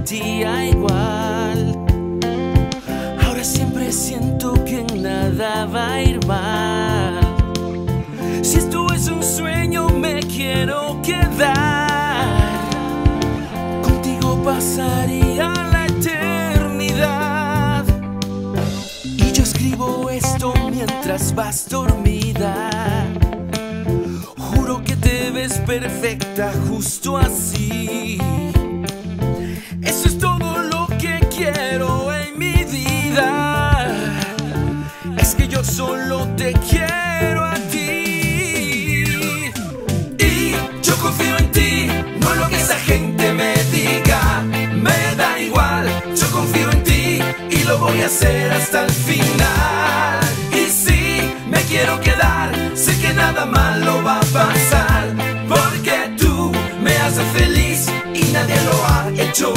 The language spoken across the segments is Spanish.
sentía igual. Ahora siempre siento que nada va a ir mal. Si esto es un sueño me quiero quedar. Contigo pasaría la eternidad. Y yo escribo esto mientras vas dormida. Juro que te ves perfecta justo así. Eso es todo lo que quiero en mi vida. Es que yo solo te quiero a ti. Y yo confío en ti, no en lo que esa gente me diga. Me da igual, yo confío en ti y lo voy a hacer hasta el final. Y si me quiero quedar, sé que nada malo va a pasar, porque tú me haces feliz y nadie lo ha hecho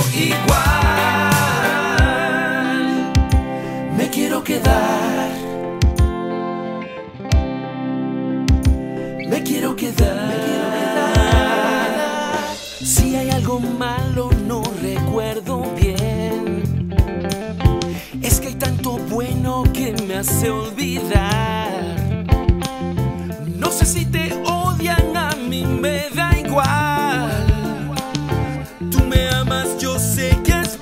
igual. Me quiero quedar. Me quiero quedar. Si hay algo malo no recuerdo bien. Es que hay tanto bueno que me hace olvidar. No sé si te odian, a mí me da igual. Tú me amas, yo sé que es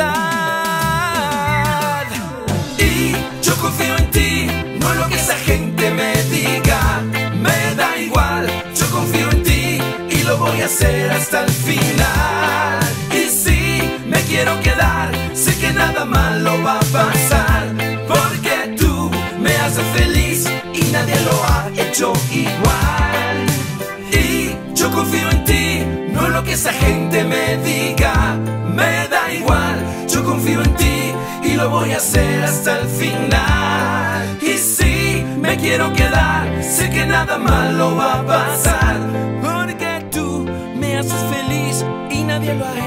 verdad. Y yo confío en ti, no en lo que esa gente me diga. Me da igual, yo confío en ti y lo voy a hacer hasta el final. Y si me quiero quedar, sé que nada malo va a pasar, porque tú me haces feliz y nadie lo ha hecho igual. Y yo confío en ti, no en lo que esa gente me diga. Me da igual, yo confío en ti y lo voy a hacer hasta el final. Y si me quiero quedar, sé que nada malo va a pasar, porque tú me haces feliz y nadie lo ha